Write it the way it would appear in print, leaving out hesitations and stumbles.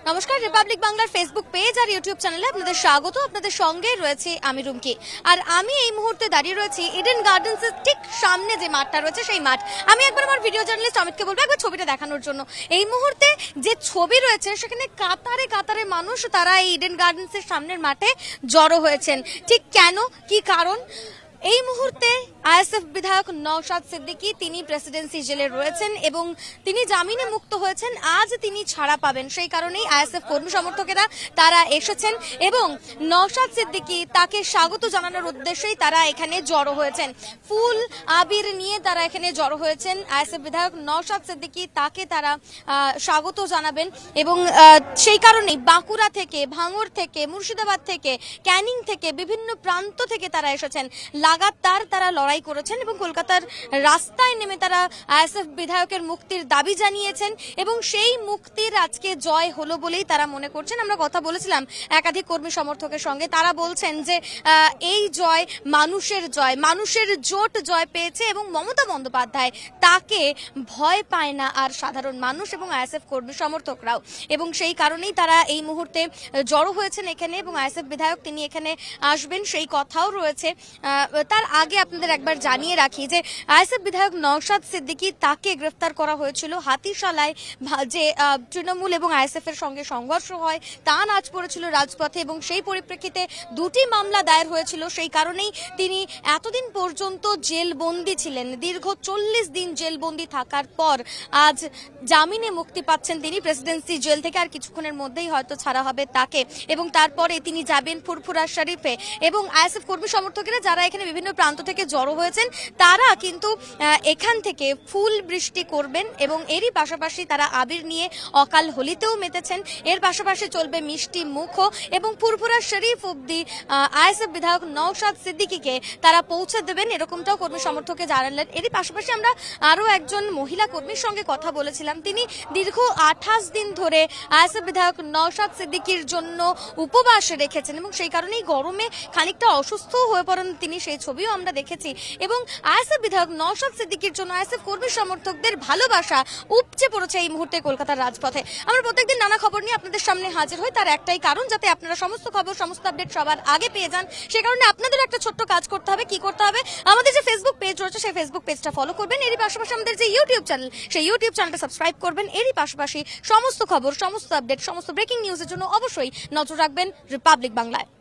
নমস্কার, রিপাবলিক বাংলার Facebook page আর YouTube চ্যানেলে আপনাদের স্বাগত। আপনাদের সঙ্গে রয়েছে আমি রুমকি, আর আমি এই মুহূর্তে দাঁড়িয়ে রয়েছি ইডেন গার্ডেন্সের ঠিক সামনে যে মাঠটা রয়েছে সেই মাঠ। আমি একবার আমার ভিডিও জার্নালিস্ট অমিতকে বলবো একবার ছবিটা দেখানোর জন্য। এই মুহূর্তে যে ছবি রয়েছে সেখানে কাতারে কাতারে মানুষ তারা এই ইডেন গার্ডেন্সের সামনের মাঠে জড়ো হয়েছেন। ঠিক কেন, কি কারণ? এই মুহূর্তে আইএসএফ বিধায়ক নওশাদ সিদ্দিকী তিনি প্রেসিডেন্সি জেলে রয়েছেন এবং তিনি জামিনে মুক্ত হয়েছেন। আজ তিনি ছাড়া পাবেন, সেই কারণেই আইএসএফ কর্মী সমর্থকেরা তারা এসেছেন এবং নওশাদ সিদ্দিকী তাকে স্বাগত জানানোর উদ্দেশ্যেই তারা এখানে জড়ো হয়েছেন। ফুল আবির নিয়ে তারা এখানে জড়ো হয়েছেন। আইএসএফ বিধায়ক নওশাদ সিদ্দিকী তাকে তারা স্বাগত জানাবেন এবং সেই কারণেই বাঁকুড়া থেকে, ভাঙড় থেকে, মুর্শিদাবাদ থেকে, ক্যানিং থেকে, বিভিন্ন প্রান্ত থেকে তারা এসেছেন। লাগাতার তারা লড়াই করেছেন এবং কলকাতার রাস্তায় নেমে তারা আইএসএফ বিধায়কের মুক্তির দাবি জানিয়েছেন এবং সেই মুক্তির আজকে জয় হলো বলেই তারা মনে করছেন। আমরা কথা বলেছিলাম একাধিক কর্মী সমর্থকের সঙ্গে, তারা বলছেন যে এই জয় মানুষের জয়, মানুষের জোট জয় পেয়েছে এবং মমতা বন্দ্যোপাধ্যায় তাকে ভয় পায় না আর সাধারণ মানুষ এবং আইএসএফ কর্মী সমর্থকরাও, এবং সেই কারণেই তারা এই মুহূর্তে জড়ো হয়েছেন এখানে এবং আইএসএফ বিধায়ক তিনি এখানে আসবেন সেই কথাও রয়েছে। তার আগে আপনাদের একবার জানিয়ে রাখি যে আইএসএফ বিধায়ক নওশাদ সিদ্দিকী তাকে গ্রেফতার করা হয়েছিল হাতিশালায়, যে তৃণমূল এবং আইএসএফ এর সঙ্গে সংঘর্ষ হয়, তা নাচ পড়েছিল রাজপথে এবং সেই পরিপ্রেক্ষিতে দুটি মামলা দায়ের হয়েছিল। সেই কারণেই তিনি এতদিন পর্যন্ত জেলবন্দি ছিলেন। দীর্ঘ 40 দিন জেলবন্দি থাকার পর আজ জামিনে মুক্তি পাচ্ছেন তিনি প্রেসিডেন্সি জেল থেকে। আর কিছুক্ষণের মধ্যেই হয়তো ছাড়া হবে তাকে এবং তারপরে তিনি যাবেন ফুরফুরা শরীফে। এবং আইএসএফ কর্মী সমর্থকেরা যারা এখানে বিভিন্ন প্রান্ত থেকে জড়ো হয়েছেন তারা কিন্তু এখান থেকে ফুল বৃষ্টি করবেন এবং এরই পাশাপাশি তারা আবির নিয়ে অকাল হোলিতেও মেতেছেন। এর পাশাপাশি চলবে মিষ্টি মুখও এবং ফুরফুরা শরীফ অব্দি আইএসএফ বিধায়ক নওশাদ সিদ্দিকীকে তারা পৌঁছে দেবেন, এরকমটাও কর্মী সমর্থকে জানালেন। এরই পাশাপাশি আমরা আরো একজন মহিলা কর্মীর সঙ্গে কথা বলেছিলাম, তিনি দীর্ঘ 28 দিন ধরে আইএসএফ বিধায়ক নওশাদ সিদ্দিকীর জন্য উপবাস রেখেছেন এবং সেই কারণেই গরমে খানিকটা অসুস্থ হয়ে পড়েন তিনি, সেই ছবিও আমরা দেখেছি। এবং আইএসএফ বিধায়ক নওশাদ সিদ্দিকীর জন্য আইএসএফ কর্মী সমর্থকদের ভালোবাসা উপচে পড়েছে এই মুহূর্তে কলকাতার রাজপথে। আমরা প্রত্যেকদিন নানা খবর নিয়ে আপনাদের সামনে হাজির হই, তার একটাই কারণ যাতে আপনারা সমস্ত খবর, সমস্ত আপডেট সবার আগে পেয়ে যান। সে কারণে আপনাদের একটা ছোট্ট কাজ করতে হবে। কি করতে হবে? আমাদের যে ফেসবুক পেজ রয়েছে সেই ফেসবুক পেজটা ফলো করবেন, এরই পাশাপাশি আমাদের যে ইউটিউব চ্যানেল সেই ইউটিউব চ্যানেলটা সাবস্ক্রাইব করবেন। এরই পাশাপাশি সমস্ত খবর, সমস্ত আপডেট, সমস্ত ব্রেকিং নিউজের জন্য অবশ্যই নজর রাখবেন রিপাবলিক বাংলায়।